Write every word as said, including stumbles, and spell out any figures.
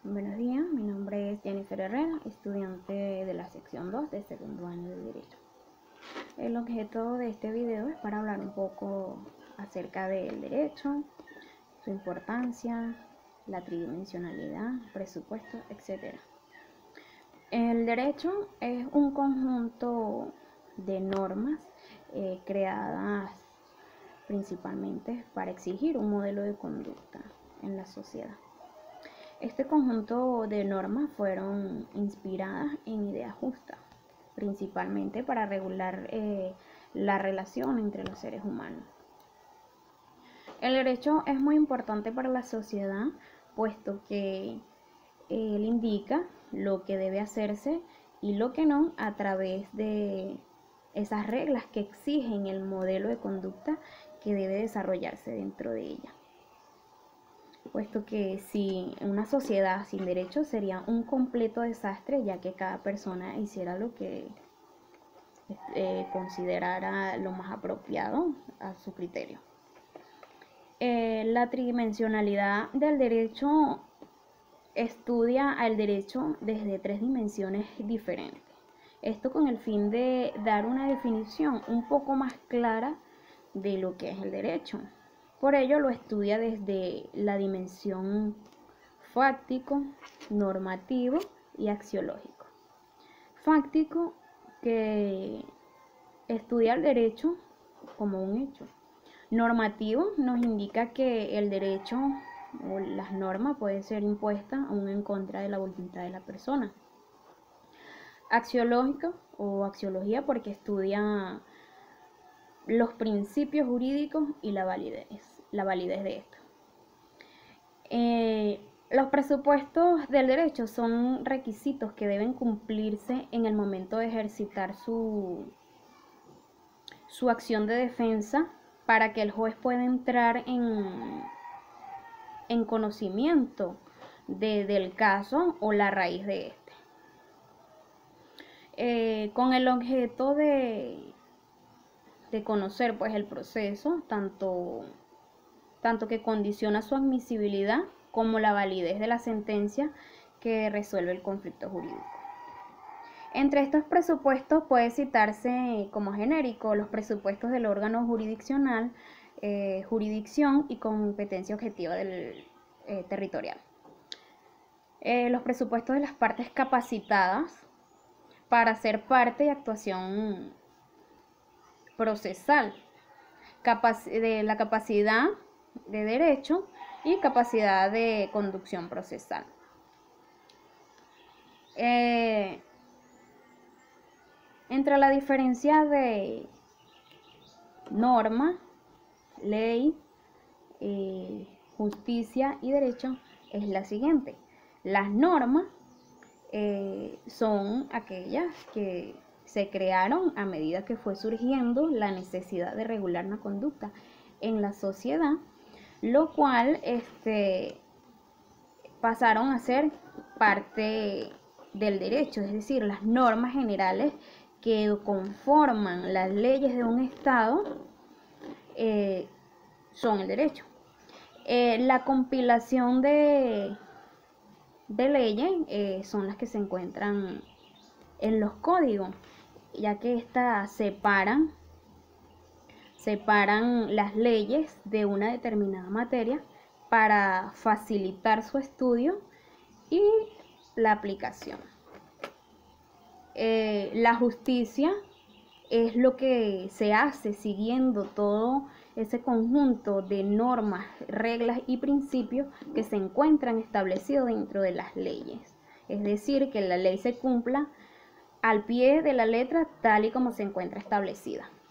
Buenos días, mi nombre es Jennifer Herrera, estudiante de la sección dos de segundo año de Derecho. El objeto de este video es para hablar un poco acerca del derecho, su importancia, la tridimensionalidad, presupuesto, etcétera. El derecho es un conjunto de normas eh, creadas principalmente para exigir un modelo de conducta en la sociedad. Este conjunto de normas fueron inspiradas en ideas justas, principalmente para regular eh, la relación entre los seres humanos. El derecho es muy importante para la sociedad, puesto que él indica lo que debe hacerse y lo que no a través de esas reglas que exigen el modelo de conducta que debe desarrollarse dentro de ella. Puesto que si una sociedad sin derechos sería un completo desastre, ya que cada persona hiciera lo que eh, considerara lo más apropiado a su criterio. Eh, la tridimensionalidad del derecho estudia al derecho desde tres dimensiones diferentes. Esto con el fin de dar una definición un poco más clara de lo que es el derecho. Por ello lo estudia desde la dimensión fáctico, normativo y axiológico. Fáctico, que estudia el derecho como un hecho. Normativo nos indica que el derecho o las normas pueden ser impuestas aún en contra de la voluntad de la persona. Axiológico o axiología, porque estudia los principios jurídicos y la validez, la validez de esto. Eh, los presupuestos del derecho son requisitos que deben cumplirse en el momento de ejercitar su, su acción de defensa para que el juez pueda entrar en, en conocimiento de, del caso o la raíz de este. Eh, con el objeto de de conocer pues el proceso, tanto, tanto que condiciona su admisibilidad como la validez de la sentencia que resuelve el conflicto jurídico. Entre estos presupuestos puede citarse como genérico los presupuestos del órgano jurisdiccional, eh, jurisdicción y competencia objetiva del eh, territorial. Eh, los presupuestos de las partes capacitadas para ser parte de actuación procesal, de la capacidad de derecho y capacidad de conducción procesal. Eh, entre la diferencia de norma, ley, eh, justicia y derecho es la siguiente. Las normas eh, son aquellas que se crearon a medida que fue surgiendo la necesidad de regular una conducta en la sociedad, lo cual este, pasaron a ser parte del derecho, es decir, las normas generales que conforman las leyes de un estado eh, son el derecho. Eh, la compilación de, de leyes eh, son las que se encuentran en los códigos, ya que éstas separan, separan las leyes de una determinada materia para facilitar su estudio y la aplicación. Eh, la justicia es lo que se hace siguiendo todo ese conjunto de normas, reglas y principios que se encuentran establecidos dentro de las leyes. Es decir, que la ley se cumpla al pie de la letra tal y como se encuentra establecida.